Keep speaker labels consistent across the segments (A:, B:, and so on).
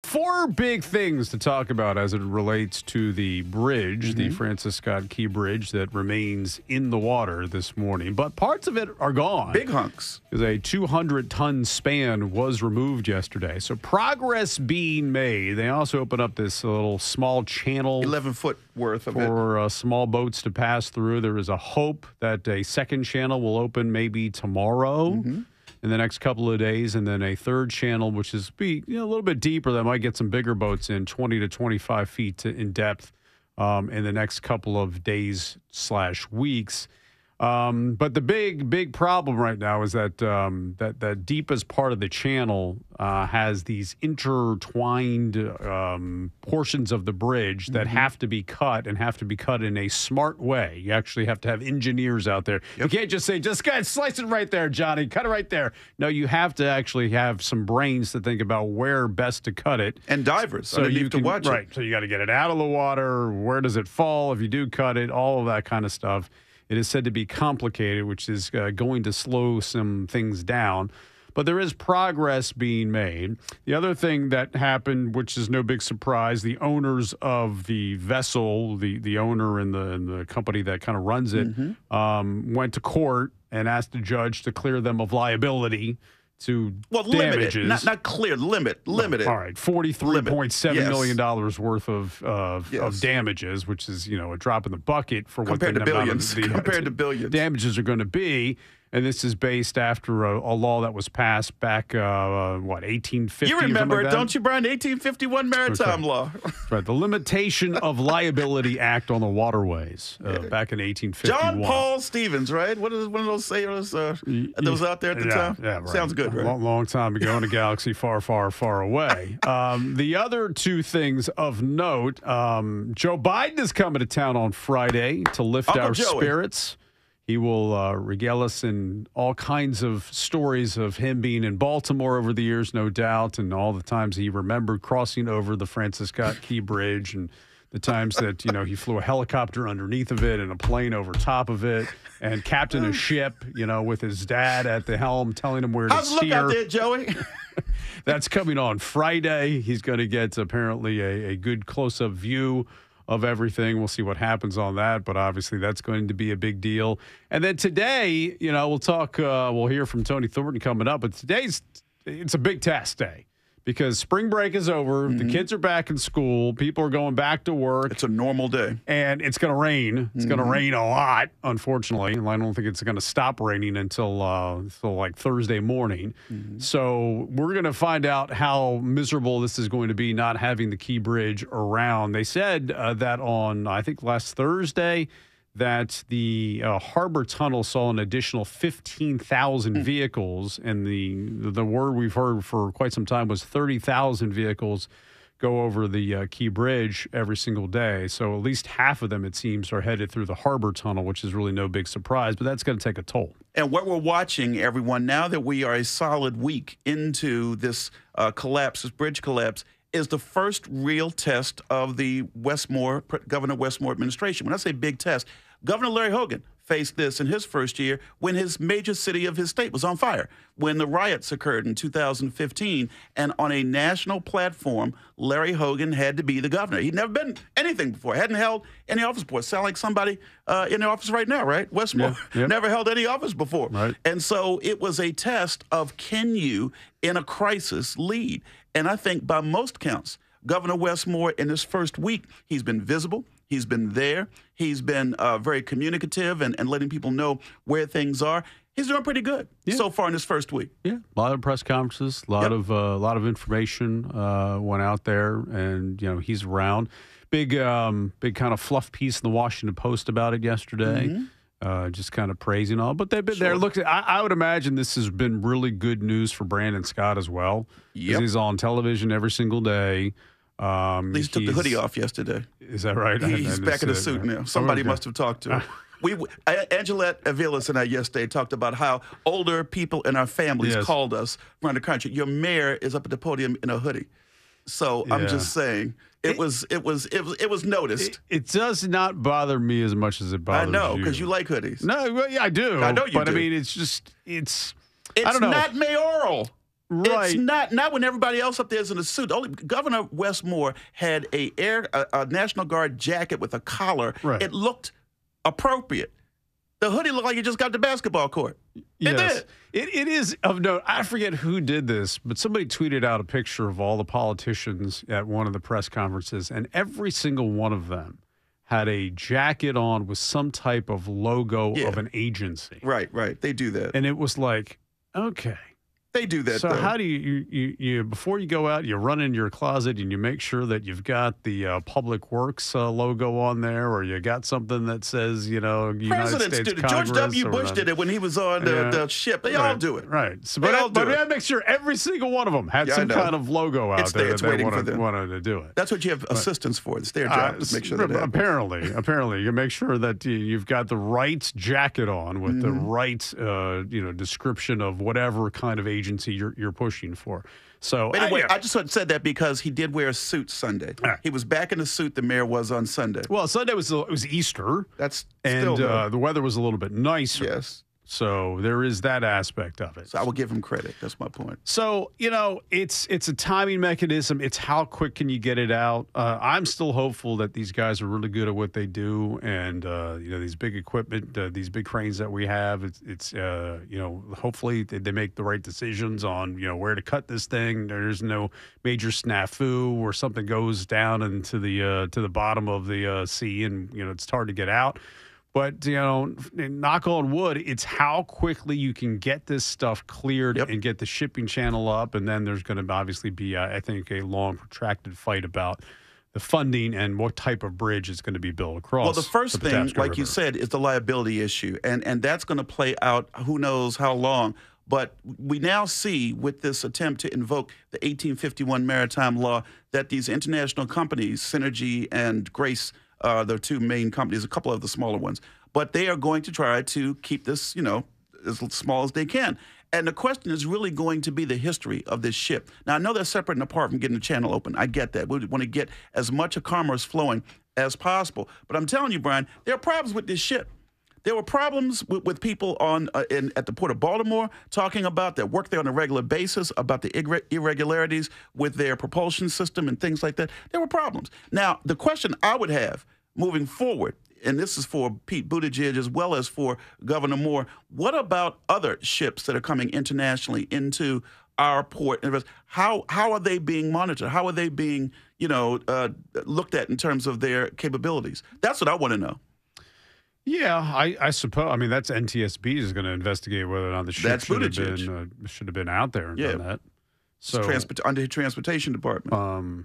A: Four big things to talk about as it relates to the bridge, the Francis Scott Key Bridge that remains in the water this morning. But parts of it are gone.
B: Big hunks.
A: Because a 200-ton span was removed yesterday. So progress being made. They also opened up this little small channel.
B: 11-foot worth of
A: for small boats to pass through. There is a hope that a second channel will open maybe tomorrow. In the next couple of days, and then a third channel, which is a little bit deeper, that might get some bigger boats in, 20 to 25 feet in depth in the next couple of days/weeks. But the big problem right now is that that deepest part of the channel has these intertwined portions of the bridge that have to be cut in a smart way. You actually have to have engineers out there. You can't just say, just slice it right there, Johnny, cut it right there. No, you have to actually have some brains to think about where best to cut it.
B: And divers
A: so you can
B: watch it.
A: Right, so you got to get it out of the water. Where does it fall if you do cut it? All of that kind of stuff. It is said to be complicated, which is going to slow some things down. But there is progress being made. The other thing that happened, which is no big surprise, the owners of the vessel, the owner and the company that kind of runs it, went to court and asked the judge to clear them of liability to damages.
B: Limited, not clear, limited.
A: All right, $43.7 million worth of damages, which is a drop in the bucket for
B: compared
A: what
B: to billions. Compared to billions,
A: damages are going to be. And this is based after a law that was passed back, 1850?
B: You remember it, don't you, Brian? 1851 Maritime Law.
A: Right, the Limitation of Liability Act on the Waterways back in 1851.
B: John Paul Stevens, right? What is one of those sailors that was out there at the time?
A: Yeah, right.
B: Sounds good, right?
A: Long time ago in a galaxy far, far, far away. The other two things of note, Joe Biden is coming to town on Friday to lift our spirits. He will regale us in all kinds of stories of him being in Baltimore over the years, no doubt, and all the times he remembered crossing over the Francis Scott Key Bridge and the times that, he flew a helicopter underneath of it and a plane over top of it and captained a ship, with his dad at the helm telling him where to steer.
B: How's the look out there, Joey?
A: That's coming on Friday. He's going to get apparently a good close-up view of everything. We'll see what happens on that, but obviously that's going to be a big deal. And then today, we'll talk, we'll hear from Tony Thornton coming up, but it's a big test day because spring break is over. The kids are back in school. People are going back to work.
B: It's a normal day.
A: And it's going to rain. It's going to rain a lot, unfortunately. And I don't think it's going to stop raining until like Thursday morning. So we're going to find out how miserable this is going to be not having the Key Bridge around. They said that on, I think, last Thursday, that the harbor tunnel saw an additional 15,000 vehicles, and the word we've heard for quite some time was 30,000 vehicles go over the Key Bridge every single day. So at least half of them, it seems, are headed through the harbor tunnel, which is really no big surprise, but that's going to take a toll.
B: And what we're watching, everyone, now that we are a solid week into this collapse, this bridge collapse, is the first real test of the Governor Westmore administration. When I say big test, Governor Larry Hogan faced this in his first year when his major city of his state was on fire, when the riots occurred in 2015. And on a national platform, Larry Hogan had to be the governor. He'd never been anything before, hadn't held any office before. Sound like somebody in the office right now, right? Westmore never held any office before.
A: Right.
B: And so it was a test of, can you, in a crisis, lead? And I think by most counts, Governor Westmore in this first week, he's been visible. He's been there. He's been very communicative and letting people know where things are. He's doing pretty good so far in his first week.
A: Yeah, a lot of press conferences, a lot of information went out there, and he's around. Big kind of fluff piece in the Washington Post about it yesterday. Just kind of praising all, but they've been there. Look, I would imagine this has been really good news for Brandon Scott as well. He's on television every single day.
B: At least took the hoodie off yesterday.
A: Is that right?
B: He's back in the suit now. Somebody must have talked to him. Angelette Aviles and I yesterday talked about how older people in our families called us around the country. Your mayor is up at the podium in a hoodie. So I'm just saying. It was noticed.
A: It does not bother me as much as it bothers you.
B: I know, because you like hoodies.
A: No, well, yeah, I do.
B: I know you do.
A: But I mean, it's I don't know.
B: Not mayoral.
A: Right.
B: It's not when everybody else up there is in a suit. Only Governor Westmore had a National Guard jacket with a collar.
A: Right.
B: It looked appropriate. The hoodie looked like he just got the basketball court.
A: Yes. It is of note. I forget who did this, but somebody tweeted out a picture of all the politicians at one of the press conferences, and every single one of them had a jacket on with some type of logo of an agency.
B: Right. They do that.
A: And it was like, okay.
B: They do that,
A: So
B: though.
A: how do you before you go out, you run into your closet and you make sure that you've got the Public Works logo on there, or you got something that says, United
B: Presidents
A: States
B: did it.
A: Congress.
B: George W.
A: or
B: Bush
A: whatever.
B: did it when he was on the ship. They all do it.
A: Right. So,
B: They all do
A: but we
B: it.
A: had to make sure every single one of them had
B: Yeah, I
A: some
B: know.
A: kind of logo out
B: It's
A: there
B: there. It's
A: that they
B: waiting for them.
A: wanted to do it.
B: That's what you have assistants for. It's their job to make sure that happens.
A: Apparently, you make sure that you've got the right jacket on with the right, description of whatever kind of agency you're pushing for. So
B: Anyway, I just said that because he did wear a suit Sunday.
A: Right.
B: He was back in the suit the mayor was on Sunday.
A: Well, Sunday it was Easter.
B: That's
A: and
B: still
A: the weather was a little bit nicer.
B: yes.
A: So there is that aspect of it.
B: So I will give him credit. That's my point.
A: So, it's a timing mechanism. It's how quick can you get it out. I'm still hopeful that these guys are really good at what they do. And, these big equipment, these big cranes that we have, it's hopefully they make the right decisions on, where to cut this thing. There's no major snafu where something goes down into the bottom of the sea and, it's hard to get out. But, knock on wood, it's how quickly you can get this stuff cleared and get the shipping channel up. And then there's going to obviously be, I think, a long, protracted fight about the funding and what type of bridge is going to be built across.
B: Well, the first thing,
A: Patapsco
B: like
A: River.
B: you said, is the liability issue. And that's going to play out who knows how long. But we now see with this attempt to invoke the 1851 maritime law that these international companies, Synergy and Grace, the two main companies, a couple of the smaller ones, but they are going to try to keep this, as small as they can. And the question is really going to be the history of this ship. Now, I know they're separate and apart from getting the channel open. I get that. We want to get as much of commerce flowing as possible. But I'm telling you, Brian, there are problems with this ship. There were problems with people at the Port of Baltimore talking about that work there on a regular basis, about the irregularities with their propulsion system and things like that. There were problems. Now, the question I would have moving forward, and this is for Pete Buttigieg as well as for Governor Moore, what about other ships that are coming internationally into our port? How are they being monitored? How are they being, looked at in terms of their capabilities? That's what I want to know.
A: Yeah, I suppose. I mean, that's NTSB is going to investigate whether or not the ship should have been out there and done that. So
B: under the transportation department.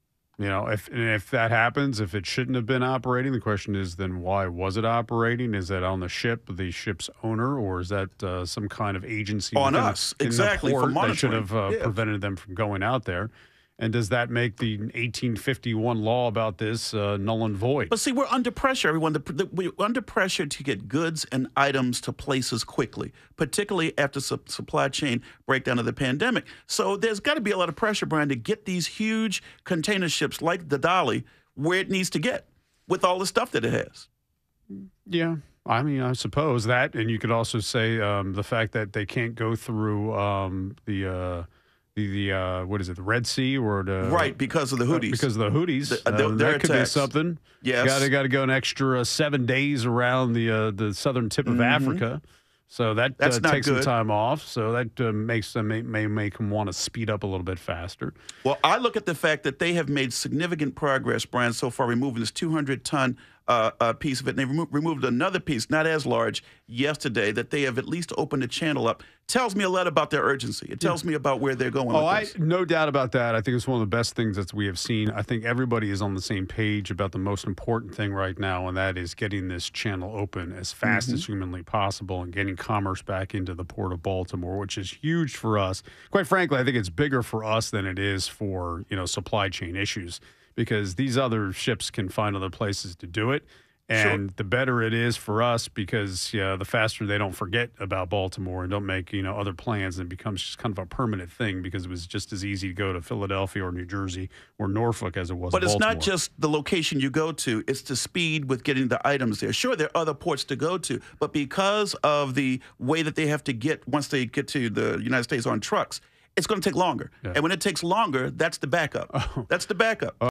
A: If that happens, if it shouldn't have been operating, the question is then why was it operating? Is that on the ship, the ship's owner, or is that some kind of agency
B: on us? Exactly,
A: for
B: monitoring.
A: that should have prevented them from going out there? And does that make the 1851 law about this null and void?
B: But see, we're under pressure, everyone. We're under pressure to get goods and items to places quickly, particularly after supply chain breakdown of the pandemic. So there's got to be a lot of pressure, Brian, to get these huge container ships like the Dolly where it needs to get with all the stuff that it has.
A: Yeah. I mean, I suppose that. And you could also say the fact that they can't go through what is it, the Red Sea or the
B: because of the Houthis.
A: Because of the Houthis,
B: their
A: that could be
B: attacks.
A: something.
B: Yes,
A: got to go an extra 7 days around the southern tip of Africa, so that takes some time off. So that may make them want to speed up a little bit faster.
B: Well, I look at the fact that they have made significant progress, Brian, so far removing this 200-ton piece of it. And they removed another piece, not as large, yesterday, that they have at least opened the channel up. Tells me a lot about their urgency. It tells me about where they're going with this.
A: No doubt about that. I think it's one of the best things that we have seen. I think everybody is on the same page about the most important thing right now, and that is getting this channel open as fast as humanly possible and getting commerce back into the Port of Baltimore, which is huge for us. Quite frankly, I think it's bigger for us than it is for, supply chain issues, because these other ships can find other places to do it. And the better it is for us, because the faster they don't forget about Baltimore and don't make other plans, and it becomes just kind of a permanent thing, because it was just as easy to go to Philadelphia or New Jersey or Norfolk as it was.
B: But it's
A: Baltimore.
B: not just the location you go to; it's the speed with getting the items there. Sure, there are other ports to go to, but because of the way that they have to get once they get to the United States on trucks, it's going to take longer.
A: Yeah.
B: And when it takes longer, that's the backup. That's the backup.